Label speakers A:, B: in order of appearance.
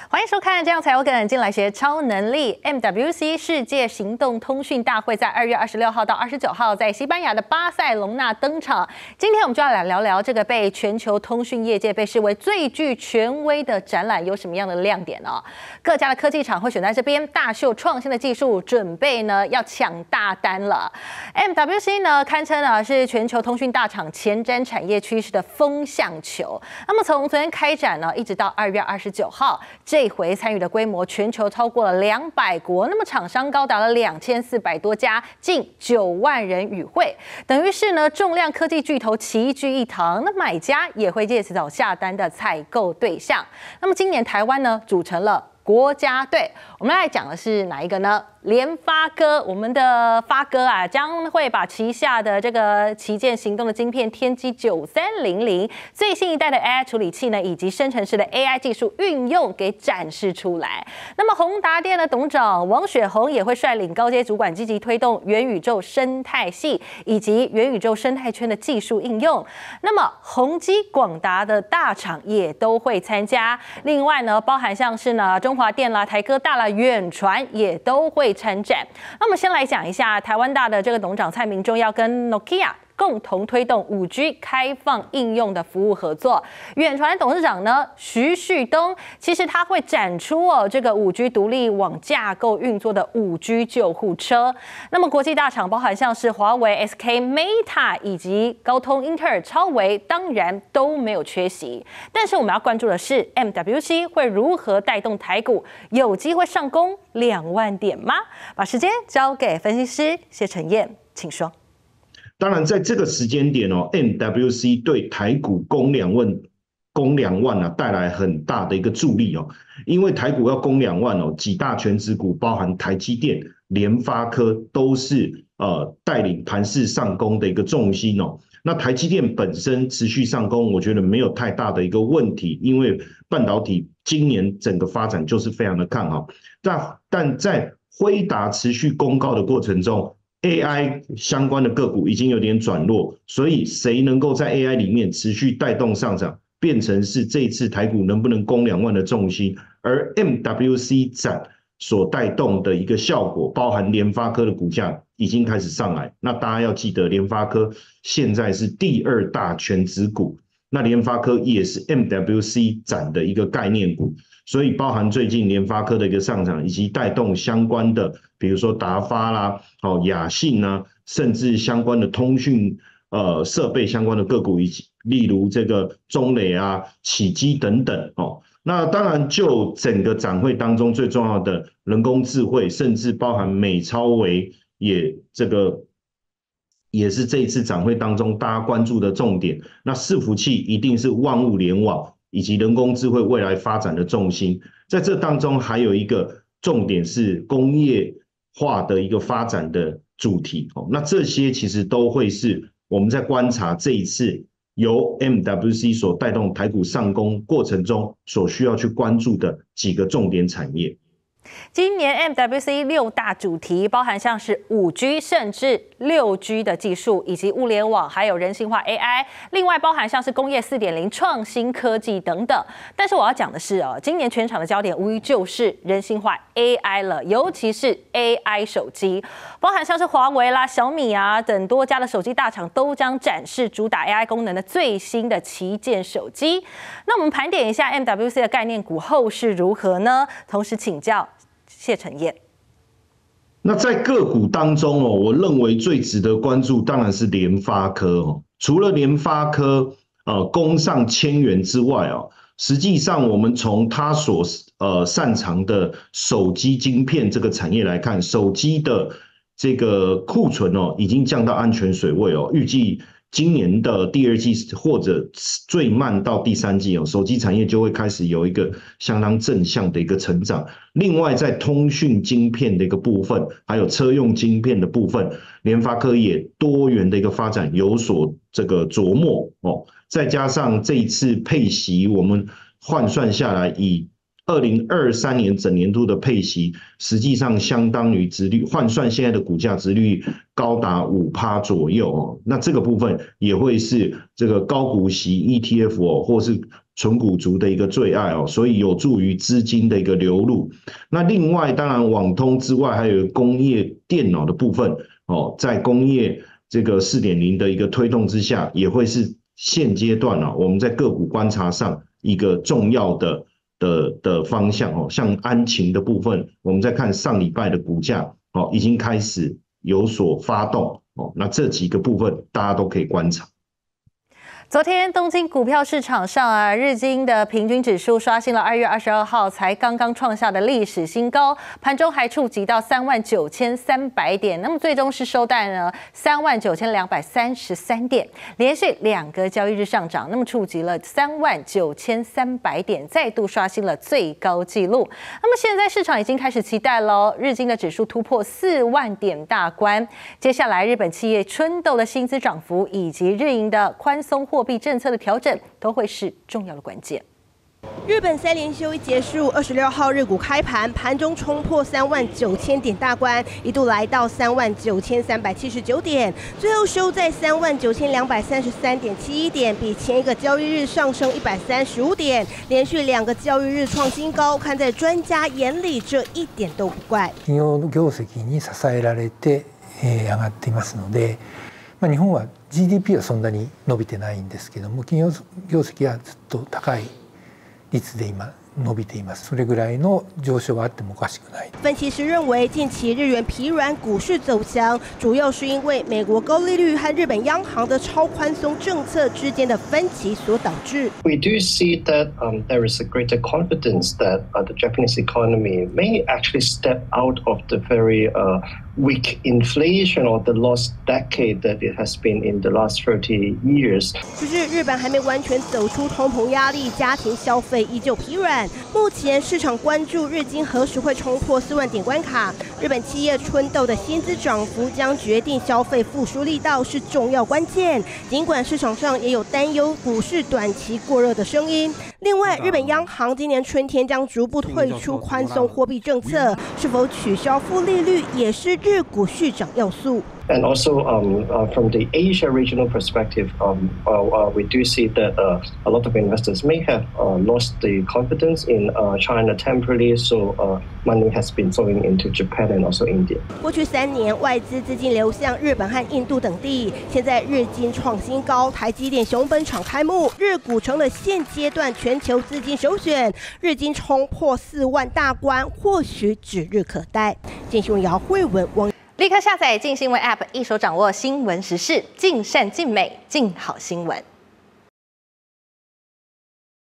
A: 欢迎收看《这样才有梗》，进来学超能力。MWC 世界行动通讯大会在2月26号到29号在西班牙的巴塞隆纳登场。今天我们就要来聊聊这个被全球通讯业界被视为最具权威的展览有什么样的亮点呢？各家的科技厂会选在这边大秀创新的技术，准备呢要抢大单了。MWC 呢堪称是全球通讯大厂前瞻产业趋势的风向球。那么从昨天开展呢，一直到2月29号，这回参与的规模全球超过了200国，那么厂商高达了2400多家，近9万人与会，等于是呢重量科技巨头齐聚一堂，那买家也会借此找下单的采购对象。那么今年台湾呢组成了国家队，我们来讲的是哪一个呢？联发科，我们的发哥啊，将会把旗下的这个旗舰行动的晶片天玑9300最新一代的 AI 处理器呢，以及生成式的 AI 技术运用给展示出来。那么宏达电的董事长王雪红也会率领高阶主管积极推动元宇宙生态系以及元宇宙生态圈的技术应用。那么宏基、广达的大厂也都会参加。另外呢，包含像是呢中华电啦、台科大啦、远传也都会参展。那我们先来讲一下台湾大的这个董事长蔡明忠要跟 Nokia 共同推动5G 开放应用的服务合作。远传董事长呢徐旭东，其实他会展出这个5G 独立网架构运作的5G 救护车。那么国际大厂包含像是华为、SK、Meta 以及高通、英特尔、超微，当然都没有缺席。但是我们要关注的是 MWC 会如何带动台股有机会上攻2万点吗？把时间交给分析师谢承彦，请说。
B: 当然，在这个时间点MWC 对台股攻2万带来很大的一个助力因为台股要攻2万几大全指股，包含台积电、联发科都是带领盘势上攻的一个重心那台积电本身持续上攻，我觉得没有太大的一个问题，因为半导体今年整个发展就是非常的看好。但在辉达持续攻高的过程中，AI 相关的个股已经有点转弱，所以谁能够在 AI 里面持续带动上涨，变成是这一次台股能不能攻2万的重心。而 MWC 展所带动的一个效果，包含联发科的股价已经开始上来。那大家要记得，联发科现在是第2大全指股，那联发科也是 MWC 展的一个概念股。所以包含最近联发科的一个上涨，以及带动相关的，比如说达发啦、雅信啊，甚至相关的通讯设备相关的个股，以及例如这个中磊啊、启基等等那当然，就整个展会当中最重要的人工智慧，甚至包含美超微也是这一次展会当中大家关注的重点。那伺服器一定是万物联网以及人工智慧未来发展的重心，在这当中还有一个重点是工业化的一个发展的主题那这些其实都会是我们在观察这一次由 MWC 所带动台股上攻过程中所需要去关注的几个重点产业。
A: 今年 MWC 6大主题包含像是5G 甚至6G 的技术，以及物联网，还有人性化 AI， 另外包含像是工业 4.0 创新科技等等。但是我要讲的是今年全场的焦点无疑就是人性化 AI 了，尤其是 AI 手机，包含像是华为啦、小米啊等多家的手机大厂都将展示主打 AI 功能的最新的旗舰手机。那我们盘点一下 MWC 的概念股后市如何呢？同时请教谢承彦。
B: 那在个股当中我认为最值得关注当然是联发科除了联发科攻上1000元之外实际上我们从它所擅长的手机晶片这个产业来看，手机的这个库存已经降到安全水位预计今年的第2季或者最慢到第3季手机产业就会开始有一个相当正向的一个成长。另外在通讯晶片的一个部分，还有车用晶片的部分，联发科也多元的一个发展有所这个琢磨再加上这一次配息我们换算下来，以 2023年整年度的配息，实际上相当于殖率换算现在的股价殖率高达5%左右哦。那这个部分也会是这个高股息 ETF 哦，或是纯股族的一个最爱哦，所以有助于资金的一个流入。那另外，当然网通之外，还有工业电脑的部分哦，在工业这个4.0的一个推动之下，也会是现阶段我们在个股观察上一个重要的方向哦。像安勤的部分，我们在看上礼拜的股价哦，已经开始有所发动哦。那这几个部分大家都可以观察。
A: 昨天东京股票市场上日经的平均指数刷新了2月22号才刚刚创下的历史新高，盘中还触及到39300点，那么最终是收在呢39233点，连续2个交易日上涨，那么触及了39300点，再度刷新了最高纪录。那么现在市场已经开始期待了，日经的指数突破4万点大关，接下来日本企业春斗的薪资涨幅以及日银的宽松货币政策的调整都会是重要的关键。
C: 日本3连休一结束，26号日股开盘，盘中冲破39000点大关，一度来到39379点，最后收在39233.71点，比前一个交易日上升135点，连续2个交易日创新高。看在专家眼里，这一点都不怪。
D: 企業の業績に支えられて上がっていますので。日本は GDP はそんなに伸びてないんですけども、企業業績はずっと高い率で今伸びています。それぐらいの上昇があってもおかしくない。
C: 分析师认为，近期日元疲软，股市走强，主要是因为美国高利率和日本央行的超宽松政策之间的分歧所导致。
E: We do see that there is a greater confidence that the Japanese economy may actually step out of the very weak inflation or the lost decade that it has been in the last 30 years.
C: 只是日本还没完全走出通膨压力，家庭消费依旧疲软。目前市场关注日经何时会冲破4万点关卡。日本企业春斗的薪资涨幅将决定消费复苏力道是重要关键。尽管市场上也有担忧股市短期过热的声音。另外，日本央行今年春天将逐步退出宽松货币政策，是否取消负利率也是日股续涨要素。
E: And also, from the Asia regional perspective, we do see that a lot of investors may have lost the confidence in China temporarily, so money has been flowing into Japan and also India.
C: 过去3年，外资资金流向日本和印度等地，现在日经创新高，台积电熊本厂开幕，日股成了现阶段全球资金首选，日经冲破4万大关，或许指日可待。建新闻姚慧文王。
A: 立刻下载镜新闻 App， 一手掌握新闻时事，尽善尽美，尽好新闻。